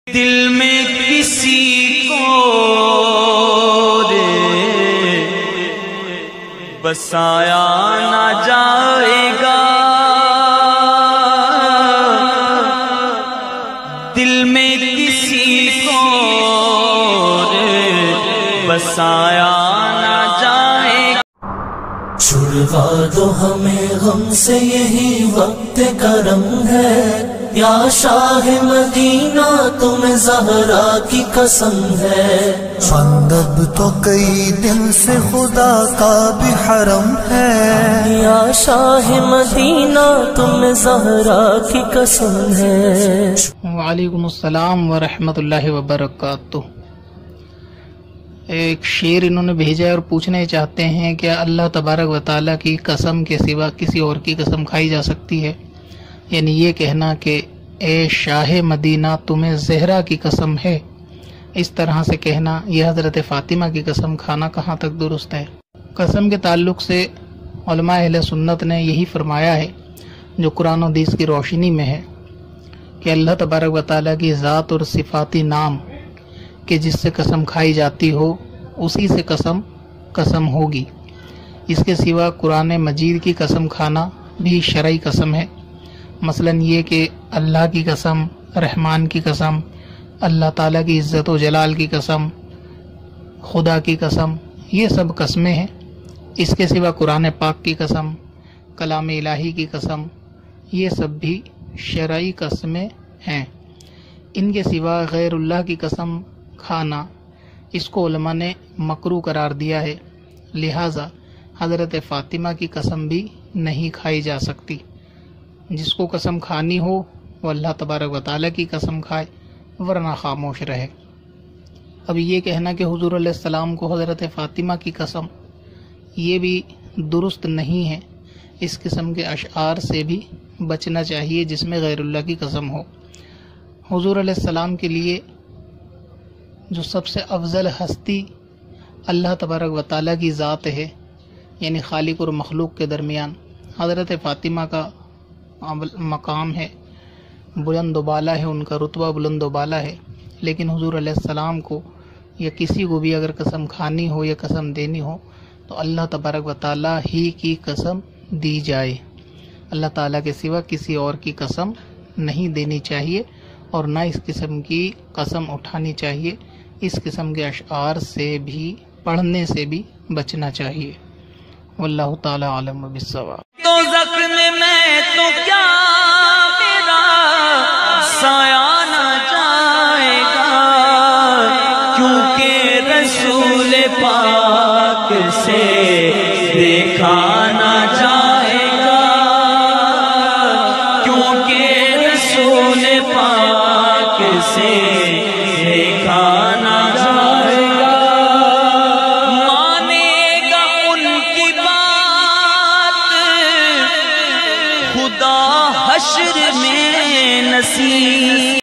دل میں کسی کو بسایا نہ جائے گا، دل میں کسی کو بسایا نہ جائے گا۔ چھڑوا دو ہمیں غم سے، یہی وقت کرم ہے، یا شاہ مدینہ تمہیں زہرا کی قسم ہے۔ اب تو کئی دن سے خدا کا بھی حرم ہے، یا شاہ مدینہ تمہیں زہرا کی قسم ہے۔ وعلیکم السلام ورحمۃ اللہ وبرکاتہ۔ ایک شعر انہوں نے بھیجا ہے اور پوچھنا چاہتے ہیں کہ اللہ تبارک و تعالیٰ کی قسم کے سوا کسی اور کی قسم کھائی جا سکتی ہے؟ یعنی یہ کہنا کہ اے شاہ مدینہ تمہیں زہرا کی قسم ہے، اس طرح سے کہنا یہ حضرت فاطمہ کی قسم کھانا کہاں تک درست ہے؟ قسم کے تعلق سے علماء اہل سنت نے یہی فرمایا ہے جو قرآن و حدیث کی روشنی میں ہے کہ اللہ تبارک و تعالیٰ کی ذات اور صفاتی نام کہ جس سے قسم کھائی جاتی ہو اسی سے قسم ہوگی۔ اس کے سوا قرآن مجید کی قسم کھانا بھی شرعی قسم ہے، مثلا یہ کہ اللہ کی قسم، رحمان کی قسم، اللہ تعالیٰ کی عزت و جلال کی قسم، خدا کی قسم، یہ سب قسمیں ہیں۔ اس کے سوا قرآن پاک کی قسم، کلام الہی کی قسم، یہ سب بھی شرعی قسمیں ہیں۔ ان کے سوا غیر اللہ کی قسم کھانا اس کو علماء نے مکروہ قرار دیا ہے، لہٰذا حضرت فاطمہ کی قسم بھی نہیں کھائی جا سکتی۔ جس کو قسم کھانی ہو وہ اللہ تبارک و تعالیٰ کی قسم کھائے، ورنہ خاموش رہے۔ اب یہ کہنا کہ حضور علیہ السلام کو حضرت فاطمہ کی قسم، یہ بھی درست نہیں ہے۔ اس قسم کے اشعار سے بھی بچنا چاہیے جس میں غیر اللہ کی قسم ہو۔ حضور علیہ السلام کے لیے جو سب سے افضل ہستی اللہ تبارک و تعالیٰ کی ذات ہے، یعنی خالق اور مخلوق کے درمیان حضرت فاطمہ کا مقام ہے، بلند و بالا ہے، ان کا رتبہ بلند و بالا ہے، لیکن حضور علیہ السلام کو یا کسی کو بھی اگر قسم کھانی ہو یا قسم دینی ہو تو اللہ تبارک و تعالیٰ ہی کی قسم دی جائے، اللہ تعالیٰ کے سوا کسی اور کی قسم نہیں دینی چاہیے، اور نہ اس قسم کی قسم اٹھانی چاہیے۔ اس قسم کے اشعار سے بھی پڑھنے سے بھی بچنا چاہیے۔ واللہ تعالی عالم بالصواب۔ تو زخم میں تو کیا میرا سایہ نہ جائے گا، کیونکہ رسول پاک سے دیکھا نہ جائے گا، کیونکہ رسول پاک سے